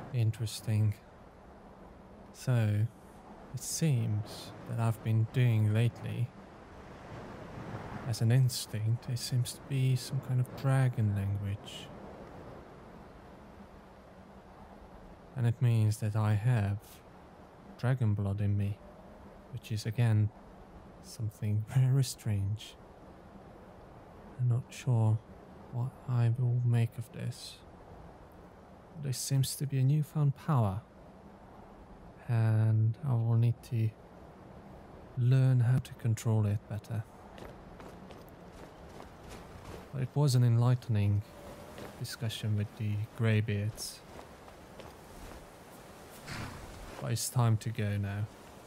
Interesting. So, it seems that I've been doing lately, as an instinct, it seems to be some kind of dragon language. And it means that I have dragon blood in me, which is again something very strange. I'm not sure what I will make of this. This seems to be a newfound power, and I will need to learn how to control it better. But it was an enlightening discussion with the Greybeards. But it's time to go now.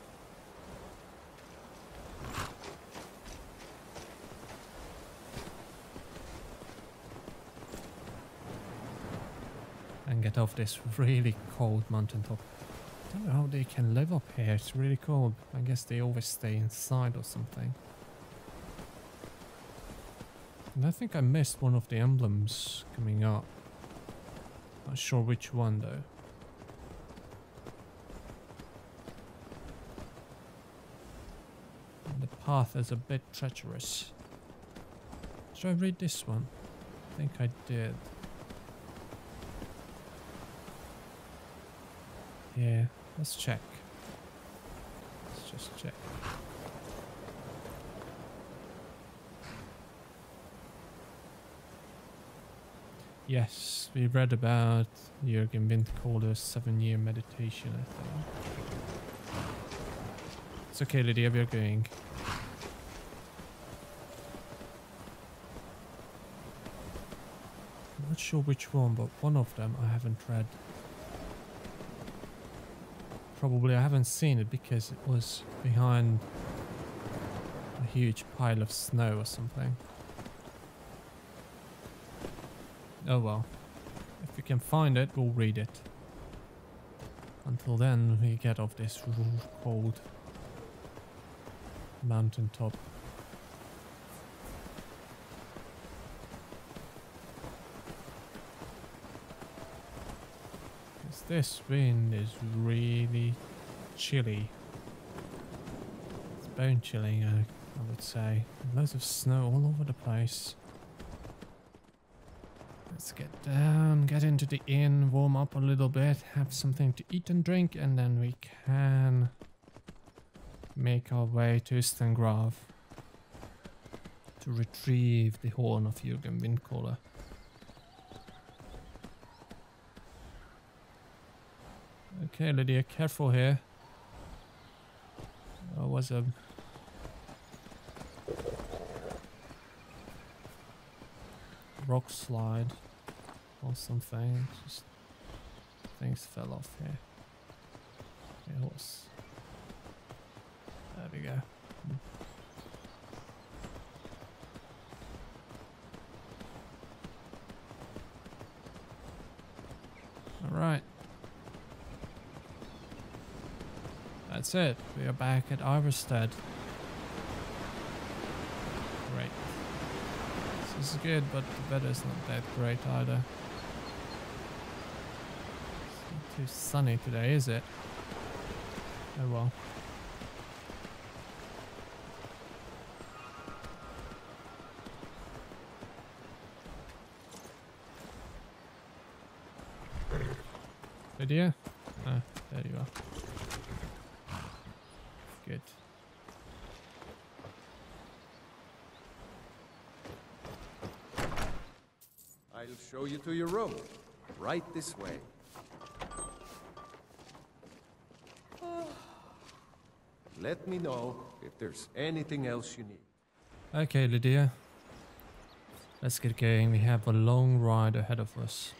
And get off this really cold mountaintop. I don't know how they can live up here, it's really cold. I guess they always stay inside or something. And I think I missed one of the emblems coming up. Not sure which one though. And the path is a bit treacherous. Should I read this one? I think I did. Yeah, let's check. Let's just check. Yes, we read about Jurgen Windcaller's 7-year meditation, I think. It's okay, Lydia, we're going. I'm not sure which one, but one of them I haven't read. Probably I haven't seen it because it was behind a huge pile of snow or something. Oh well, if we can find it, we'll read it. Until then, we get off this cold mountaintop. Because this wind is really chilly. It's bone chilling, I would say. Loads of snow all over the place. Let's get down, get into the inn, warm up a little bit, have something to eat and drink, and then we can make our way to Ustengrav to retrieve the horn of Jurgen Windcaller. Okay, Lydia, careful here. There was a rock slide or something. Just things fell off here. It was. There we go. All right. That's it. We are back at Iverstead. Great. This is good, but the weather's not that great either. It's not too sunny today, is it? Oh well. Lydia? Ah, there you are. Good. I'll show you to your room. Right this way. Let me know if there's anything else you need. Okay, Lydia. Let's get going. We have a long ride ahead of us.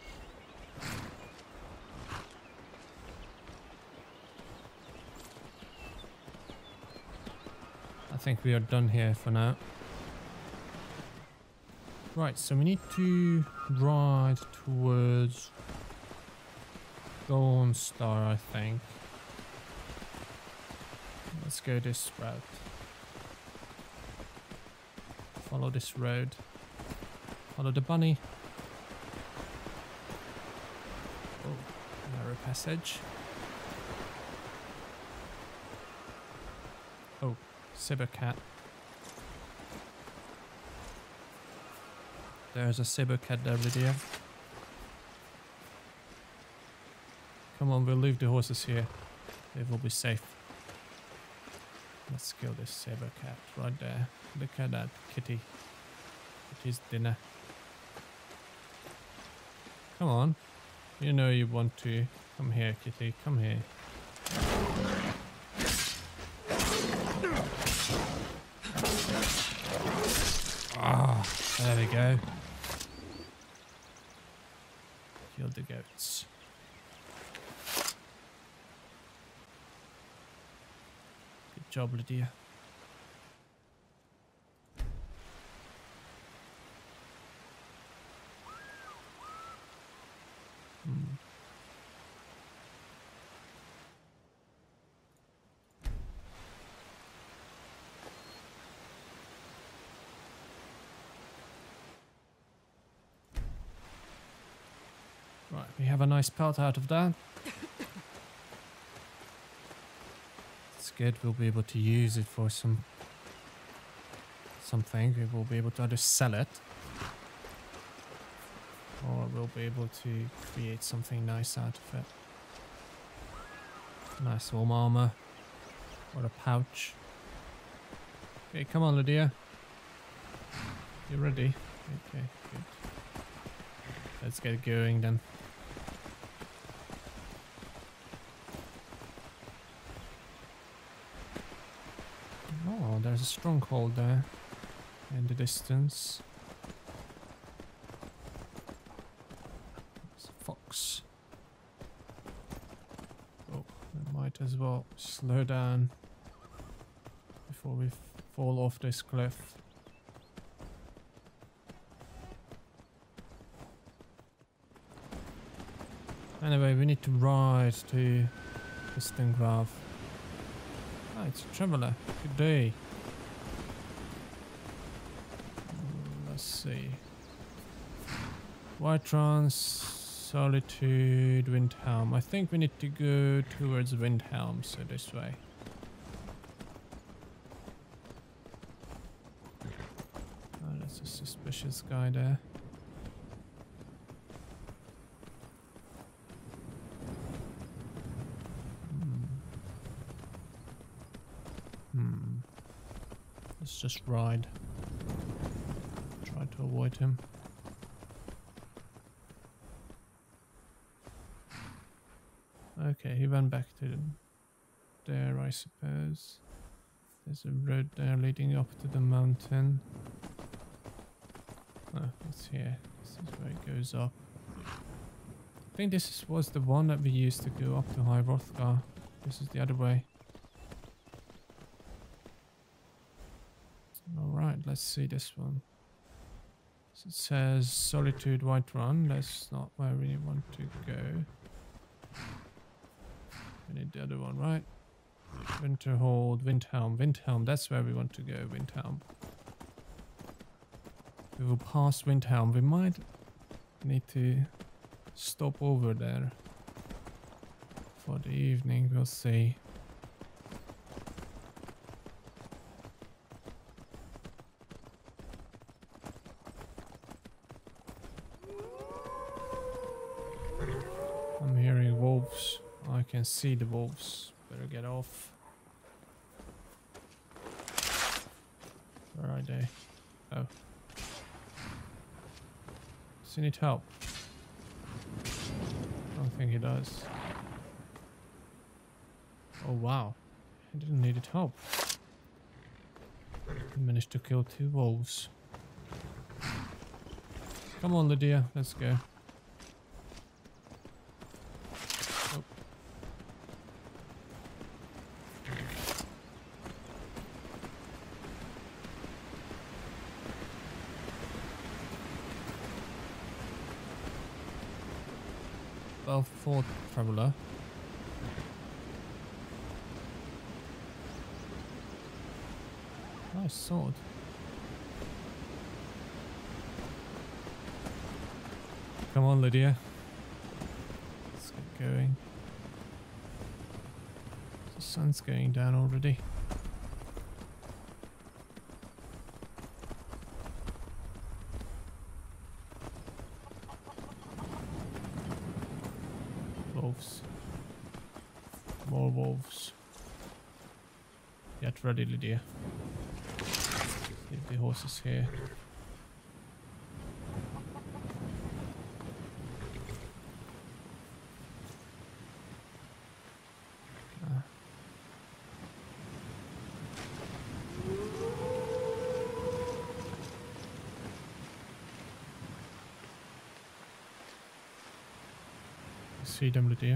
I think we are done here for now. Right, so we need to ride towards Dawnstar, I think. Let's go this route. Follow this road. Follow the bunny. Oh, narrow passage. Oh, Saber cat. There's a saber cat there, Lydia. Come on, we'll leave the horses here. They will be safe. Let's kill this saber cat right there. Look at that kitty. Kitty's dinner. Come on. You know you want to. Come here, kitty. Come here. Ah, there we go. Kill the goats. Good job, Lydia. Right, we have a nice pelt out of that. It's good, we'll be able to use it for something. We will be able to either sell it, or we'll be able to create something nice out of it. Nice warm armor, or a pouch. Okay, come on, Lydia. You ready? Okay, good. Let's get going then. Oh, there's a stronghold there in the distance. There's a fox. Oh, we might as well slow down before we fall off this cliff. Anyway, we need to ride to Ustengrav. Ah, it's a traveller. Good day. Let's see. Whiterun, Solitude, Windhelm. I think we need to go towards Windhelm, so this way. Oh, that's a suspicious guy there. Let's just ride. Try to avoid him. Okay, he went back to there, I suppose. There's a road there leading up to the mountain. Oh, it's here. This is where it goes up. I think this was the one that we used to go up to High Rothgar. This is the other way. Alright, let's see this one. So it says Solitude Whiterun. That's not where we want to go. We need the other one, right? Winterhold, Windhelm. Windhelm, that's where we want to go, Windhelm. We will pass Windhelm. We might need to stop over there for the evening. We'll see. I'm hearing wolves. I can see the wolves. Better get off. Where are they? Oh. Does he need help? I don't think he does. Oh wow. He didn't need help. He managed to kill 2 wolves. Come on, Lydia. Let's go. Oh. Well fought, traveller. Nice sword. Come on, Lydia. Let's get going. The sun's going down already. Wolves. More wolves. Get ready, Lydia. Leave the horses here. See them, Lydia.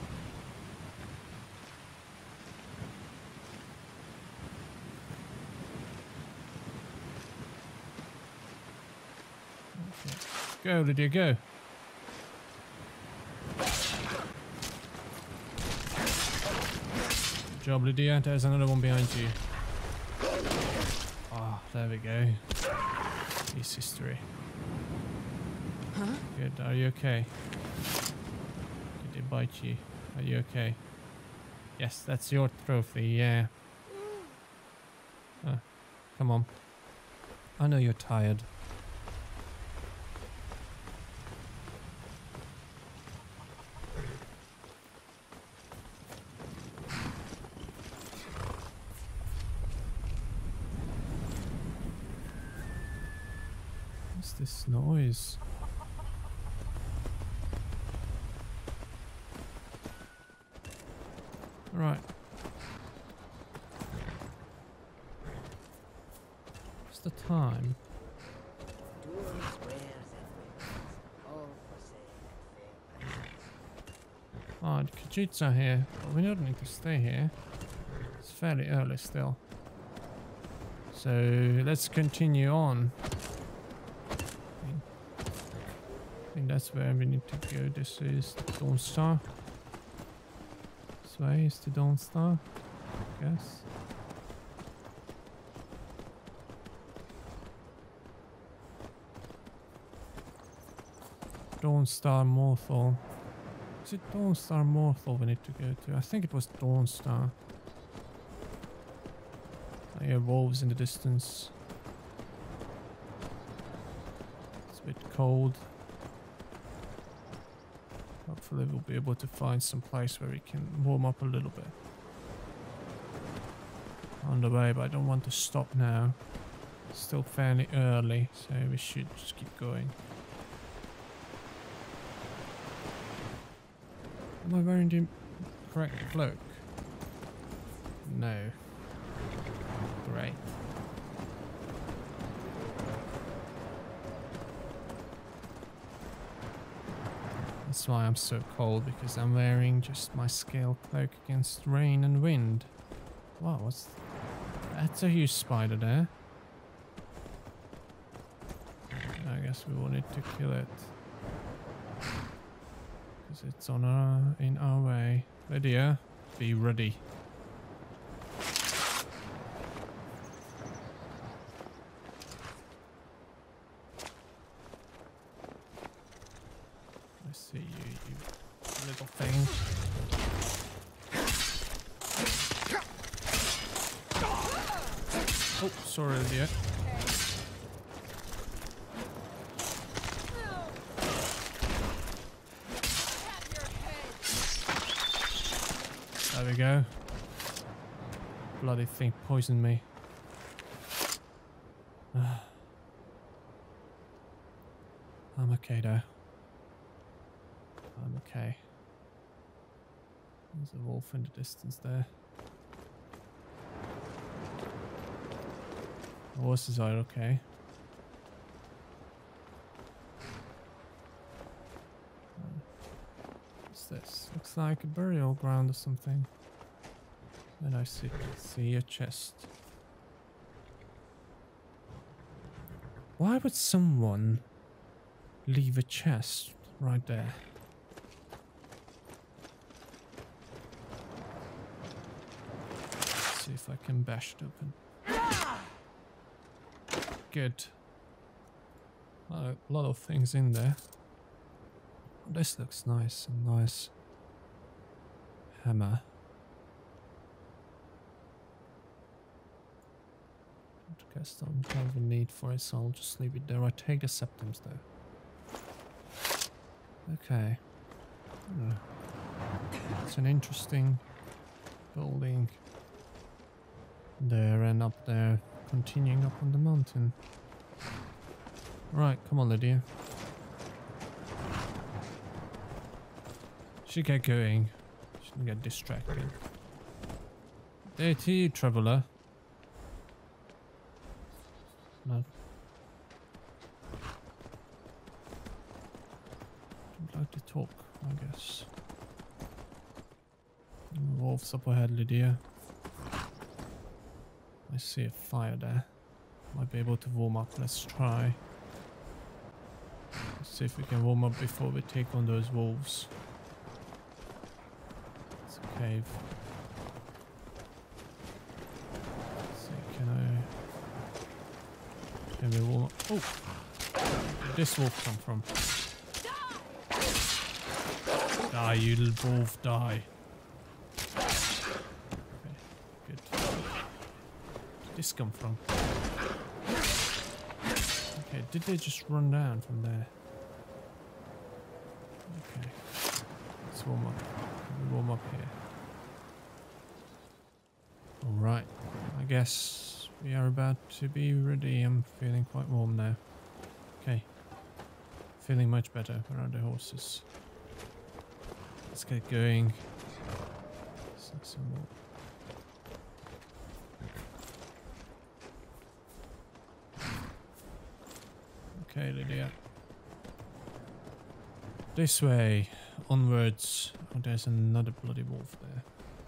Okay. Go, Lydia, go. Good job, Lydia. There's another one behind you. Ah, there we go. Piece history. Huh? Good. Are you okay? Did they bite you? Are you okay? Yes, that's your trophy. Yeah. Come on. I know you're tired. What's this noise? Right. What's the time? Oh, the Khajiits are here, but we don't need to stay here. It's fairly early still. So let's continue on. I think that's where we need to go. This is the Dawn Star. This way is the Dawn Star, I guess. Dawn Star Morthal. Is it Dawn Star Morthal we need to go to? I think it was Dawn Star. I hear wolves in the distance. It's a bit cold. Hopefully we'll be able to find some place where we can warm up a little bit. On the way, but I don't want to stop now. It's still fairly early, so we should just keep going. Am I wearing the correct cloak? No. Great. That's why I'm so cold, because I'm wearing just my scale cloak against rain and wind. Wow, what's... That's a huge spider there. I guess we wanted to kill it. Because it's on in our way. Lydia, be ready. I see you, you little thing. Oh, sorry, Lydia. There we go. Bloody thing poisoned me. I'm okay though. I'm okay. There's a wolf in the distance there. The horses are okay. What's this? Looks like a burial ground or something. And I see a chest. Why would someone leave a chest right there? Let's see if I can bash it open. Good. A lot of things in there. This looks nice. A nice hammer. I guess I don't have a need for it, so I'll just leave it there. I take the septums though. Okay. It's an interesting building there and up there, continuing up on the mountain. Right, come on, Lydia. She get going. Shouldn't get distracted. There to you, traveler. No. Don't like to talk, I guess. Wolves up ahead, Lydia. I see a fire there. Might be able to warm up. Let's try. Let's see if we can warm up before we take on those wolves. It's a cave. Let's see, can we warm up? Oh! Where did this wolf come from? Die, you little wolf, die. Okay, good. Where did this come from? Okay, did they just run down from there? Okay, let's warm up. We'll warm up here. Alright, I guess we are about to be ready. I'm feeling quite warm now. Okay, feeling much better around the horses. Let's get going. Some more. Okay, Lydia. This way, onwards. Oh, there's another bloody wolf there.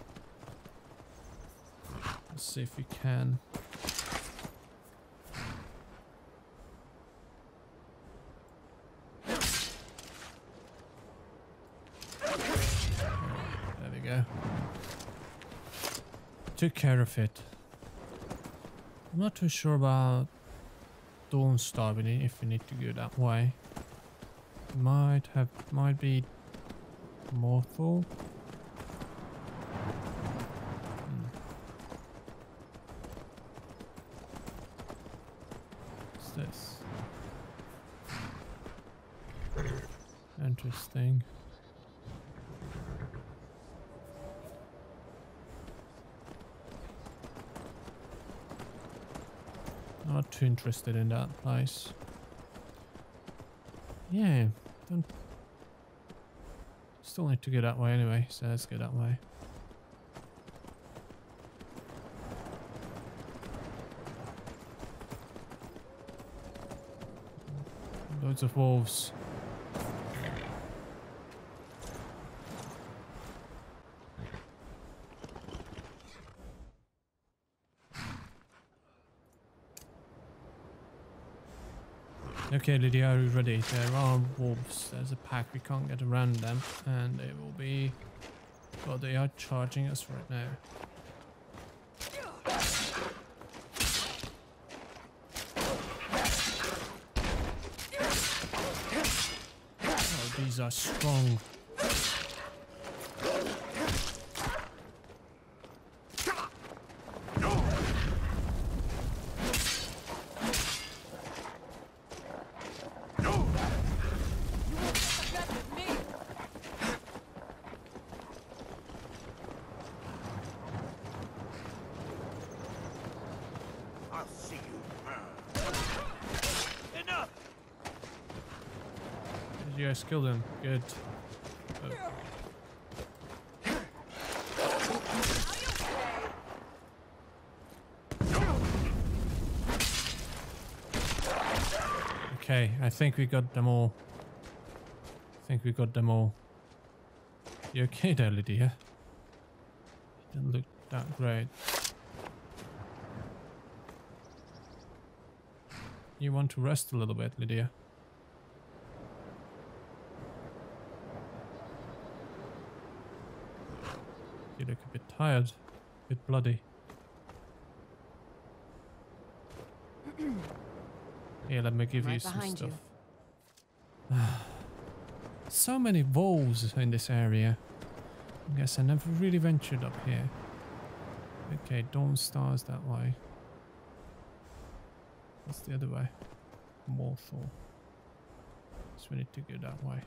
Let's see if we can. There we go. Took care of it. I'm not too sure about Dawn Starving if we need to go that way. Might be Morthal. What's this? Interesting. Not too interested in that place. Yeah, don't. Still need to go that way anyway, so let's go that way. Loads of wolves. Okay, Lydia, are you ready? There are wolves. There's a pack. We can't get around them. And they will be... Well, they are charging us right now. Oh, these are strong. You guys killed him. Good. Okay, I think we got them all. You okay there, Lydia? You didn't look that great. You want to rest a little bit, Lydia? You look a bit tired, a bit bloody. Here, let me give you some stuff. So many wolves in this area. I guess I never really ventured up here. Okay, Dawn Stars that way. What's the other way? Morthal. So we need to go that way.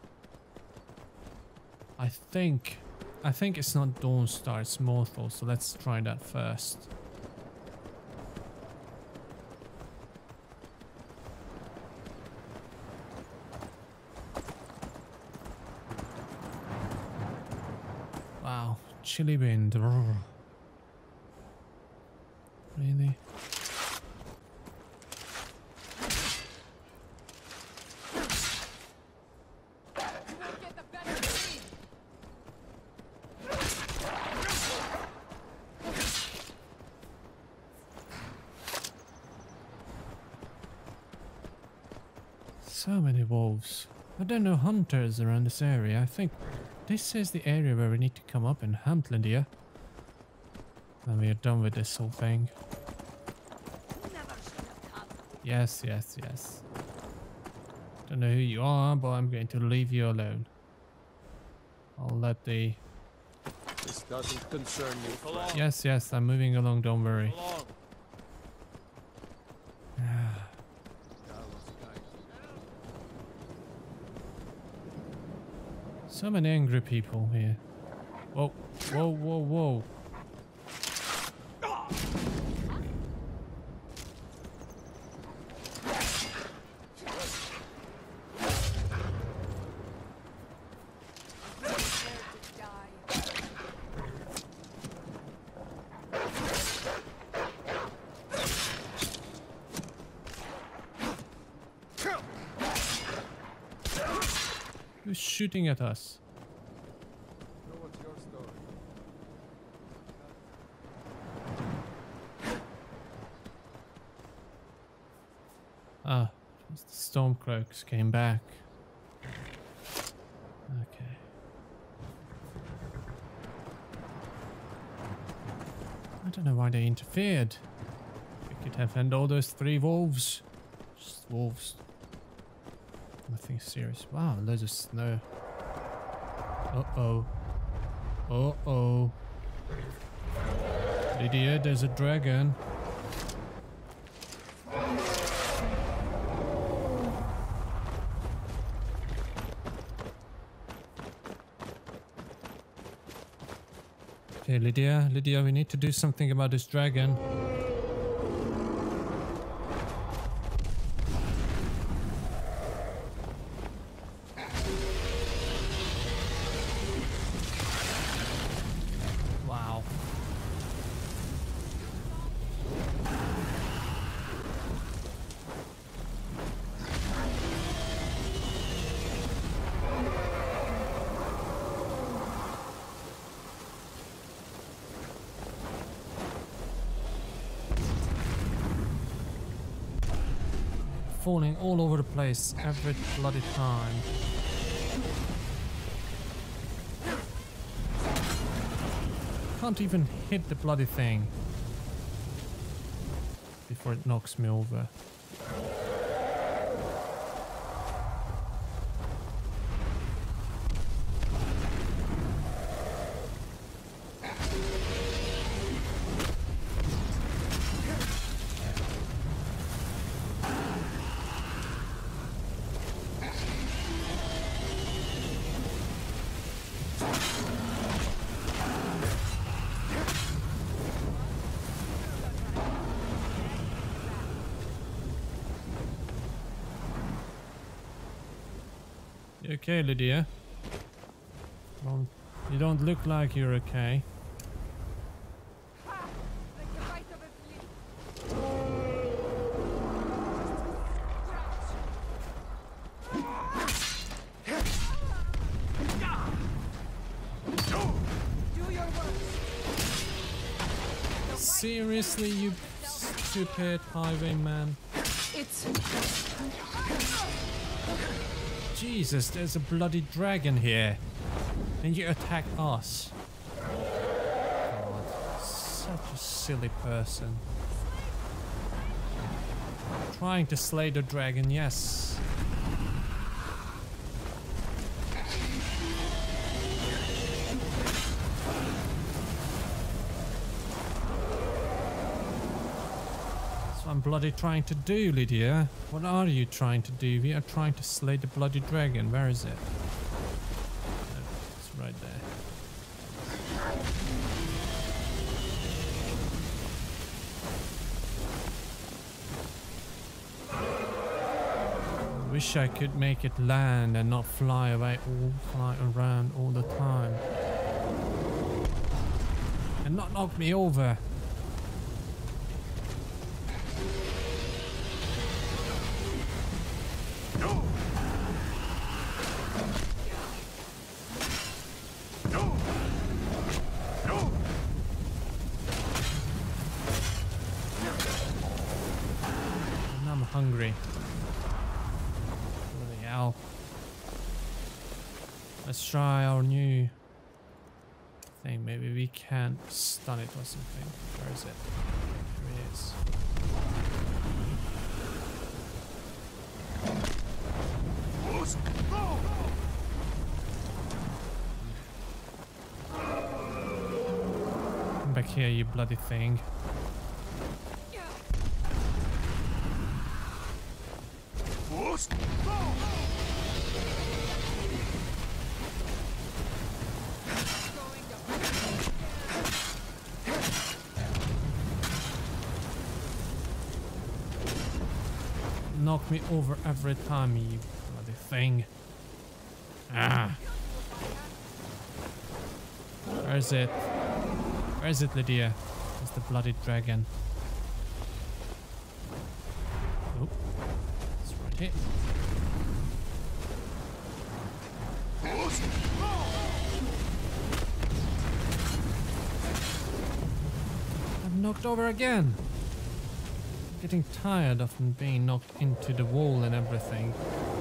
I think it's not Dawnstar, it's Morthal, so let's try that first. Wow, chilly wind. Really? So many wolves. I don't know hunters around this area. I think this is the area where we need to come up and hunt, Lydia. When we are done with this whole thing. Yes, yes, yes. Don't know who you are, but I'm going to leave you alone. I'll let the... This doesn't concern you, friend. Yes, yes, I'm moving along, don't worry. So many angry people here. Whoa, whoa, whoa, whoa. Who's shooting at us? What's your story? Ah, the Stormcloaks came back. Okay. I don't know why they interfered. We could have had all those 3 wolves. Just wolves. Nothing serious. Wow, loads of snow. Uh-oh. Uh-oh. Lydia, there's a dragon. Okay, Lydia, we need to do something about this dragon. Wow. Falling all over the place every bloody time. Can't even hit the bloody thing before it knocks me over. You okay, Lydia? You don't look like you're okay. Seriously, you stupid highwayman. Jesus, there's a bloody dragon here. And you attack us. God, such a silly person. Trying to slay the dragon, yes. That's I'm bloody trying to do, Lydia? What are you trying to do? We are trying to slay the bloody dragon. Where is it? It's right there. Wish I could make it land and not fly around all the time. And not knock me over. Hungry. Bloody hell. Let's try our new thing. Maybe we can stun it or something. Where is it? Here it is. Come back here, you bloody thing. Knock me over every time, you bloody thing. Ah. Where is it? Where is it, Lydia? It's the bloody dragon. Oh. It's right here. I'm knocked over again. Getting tired of being knocked into the wall and everything.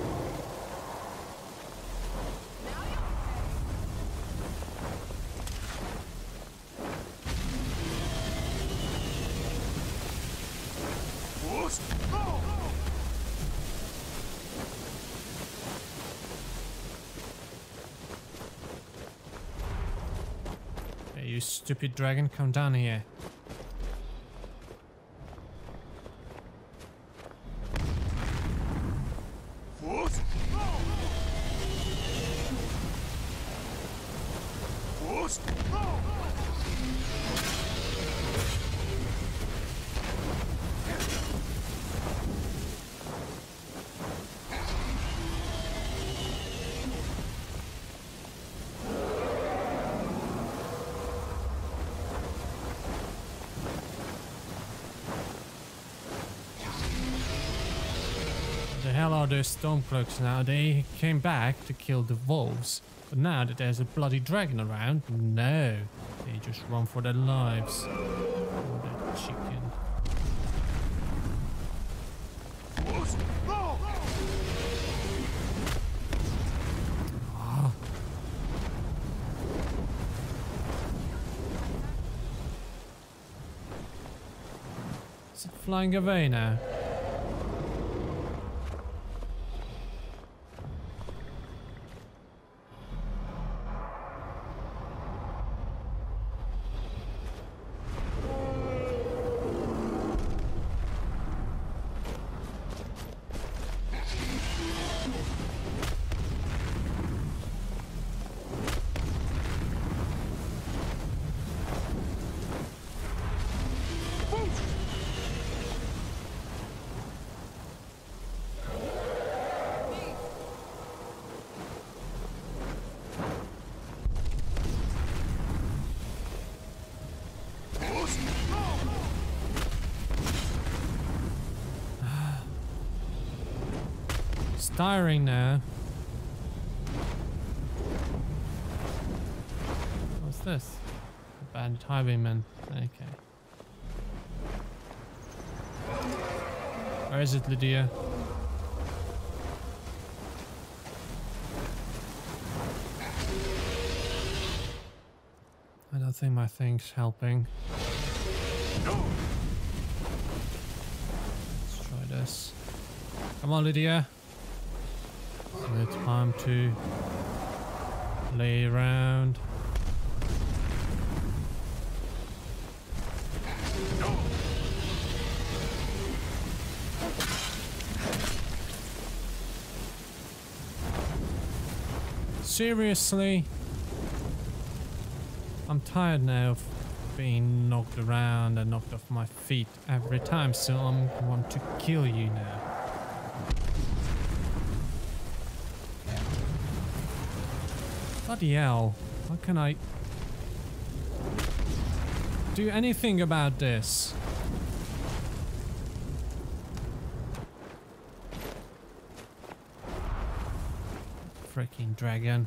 Hey, you stupid dragon, come down here. The hell are those Stormcloaks now? They came back to kill the wolves. But now that there's a bloody dragon around, no. They just run for their lives. Oh, that chicken. Oh. Is it flying away now? It's tiring now. What's this? A bandit highwayman. Okay. Where is it, Lydia? I don't think my thing's helping. Let's try this. Come on, Lydia. No time to lay around. Seriously? I'm tired now of being knocked around and knocked off my feet every time, so I'm going to kill you now. Bloody hell. How can I do anything about this? Freaking dragon.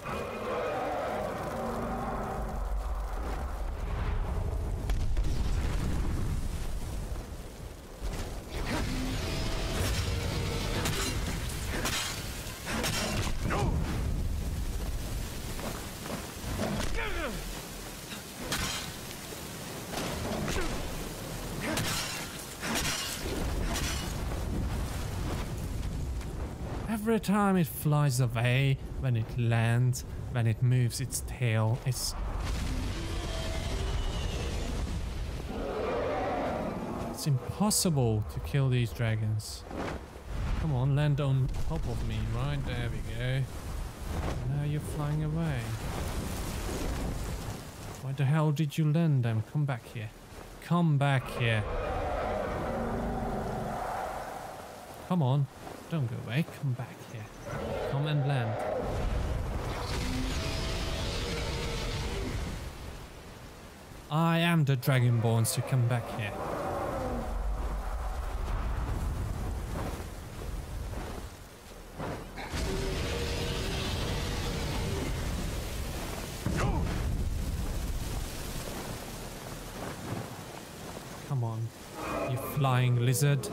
Every time it flies away, when it lands, when it moves its tail, it's impossible to kill these dragons. Come on, land on top of me, right? There we go. Now you're flying away. Why the hell did you land them? Come back here. Come back here. Come on. Don't go away. Come back here. Come and land. I am the Dragonborn, so come back here. Come on, you flying lizard.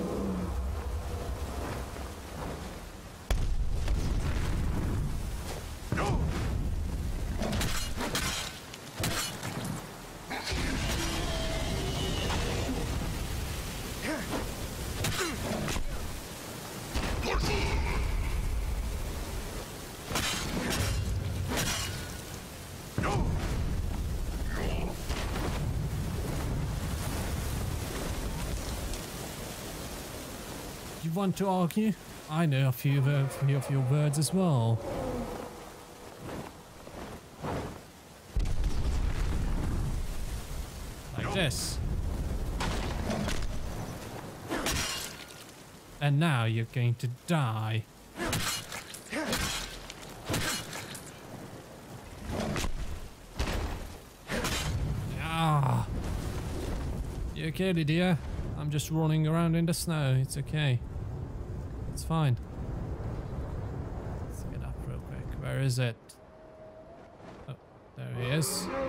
Want to argue? I know a few of your words as well. Like this. And now you're going to die. Ah. You okay, Lydia? I'm just running around in the snow. It's okay. It's fine. Let's get up real quick. Where is it? Oh, there he is. Come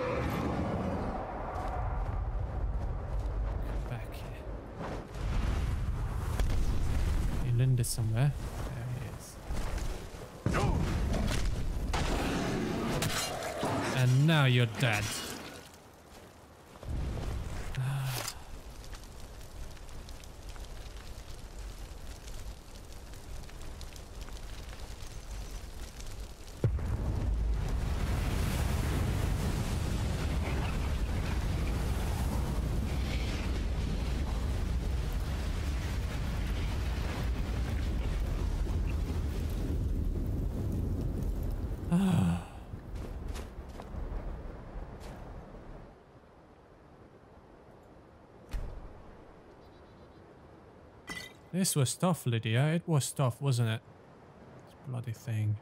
back here. He landed somewhere. There he is. And now you're dead. This was tough, Lydia. It was tough, wasn't it? This bloody thing.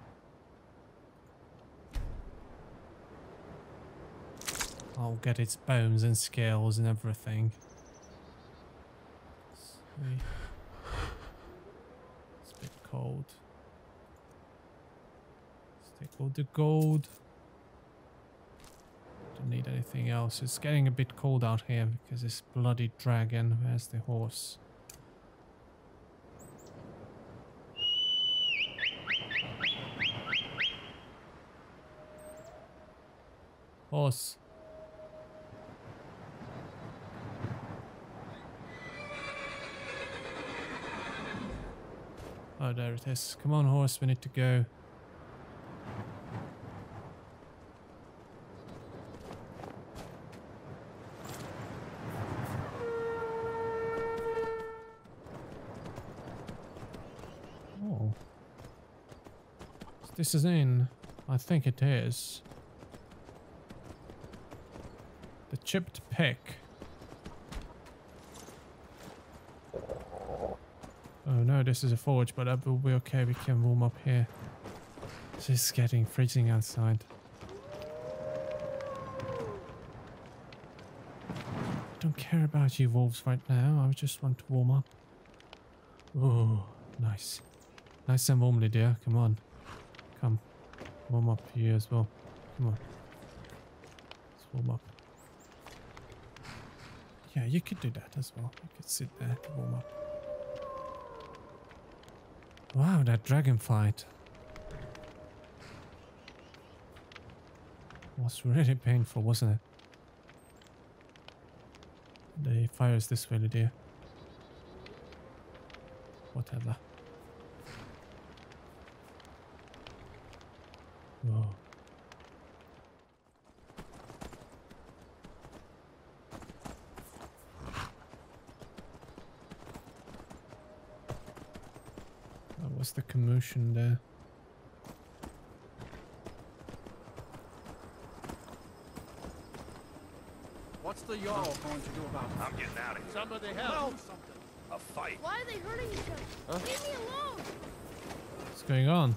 I'll get its bones and scales and everything. It's a bit cold. Let's take all the gold. Don't need anything else. It's getting a bit cold out here because this bloody dragon. Where's the horse? Horse. Oh, there it is. Come on, horse, we need to go. Oh. This is in. I think it is. The chipped pick. Oh no, this is a forge, but that will be okay. We can warm up here. It's getting freezing outside. I don't care about you wolves right now. I just want to warm up. Oh, nice. Nice and warm, Lydia. Come on. Come. Warm up here as well. Come on. Let's warm up. Yeah, you could do that as well. You could sit there to warm up. Wow, that dragon fight was really painful, wasn't it? The fire is this way, Lydia. Whatever. Whoa. What's the commotion there? What's the Jarl going to do about it? I'm getting out of here. Somebody help! Something. A fight. Why are they hurting each other? Huh? Leave me alone! What's going on?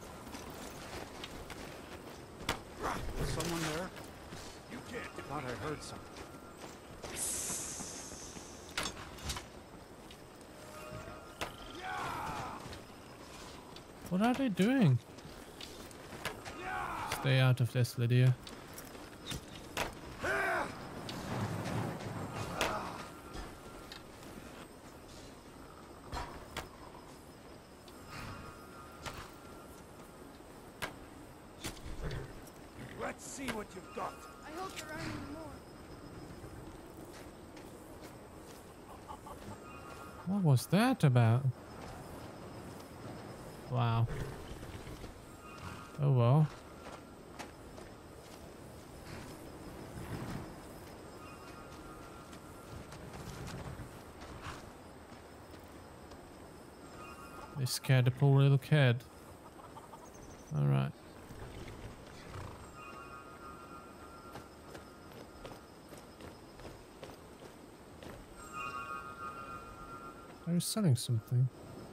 Is someone there? You can't. Thought I heard something. What are they doing? Stay out of this, Lydia. Let's see what you've got. I hope there aren't any more. What was that about? Wow. Oh well. They scared the poor little kid. Alright. They're selling something.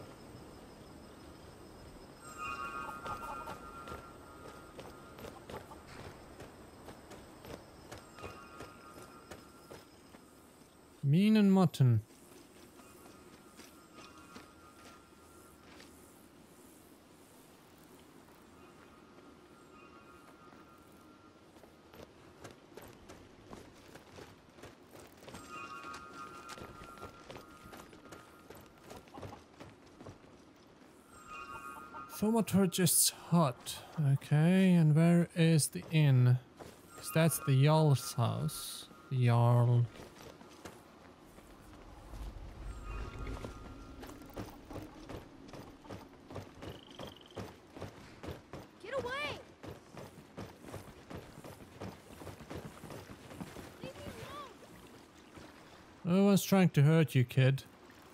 Mean and mutton. Thaumaturgist's hut. Okay, and where is the inn? 'Cause that's the Jarl's house. The Jarl. Get away! Leave me alone! No one's trying to hurt you, kid.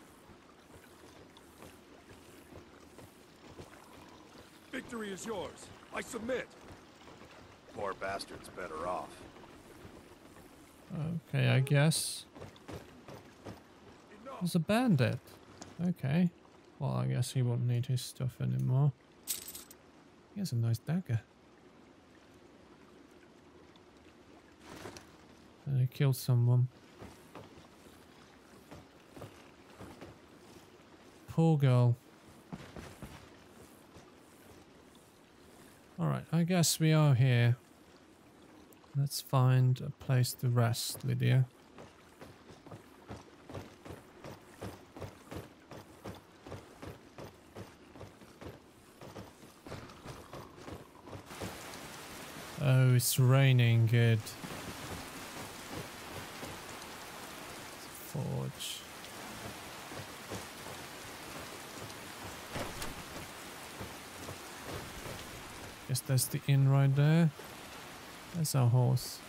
Victory is yours. I submit. Poor bastard's better off. Okay, I guess. There's a bandit. Okay. Well, I guess he won't need his stuff anymore. He has a nice dagger. And he killed someone. Poor girl. Alright, I guess we are here. Let's find a place to rest, Lydia. Oh, it's raining, good. Forge. Guess that's the inn right there. That's our horse.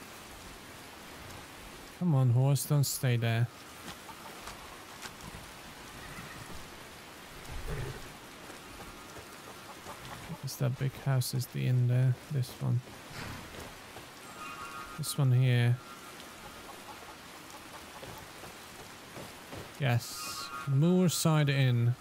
Come on, horse, don't stay there. Is that big house is the inn there? This one. This one here. Yes. Moorside Inn.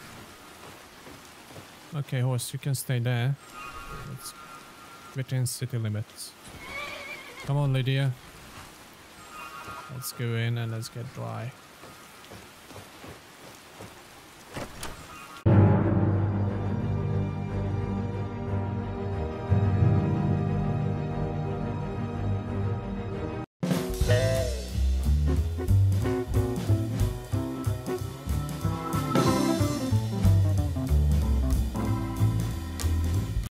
Okay, horse, you can stay there. It's within city limits. Come on, Lydia. Let's go in and let's get dry.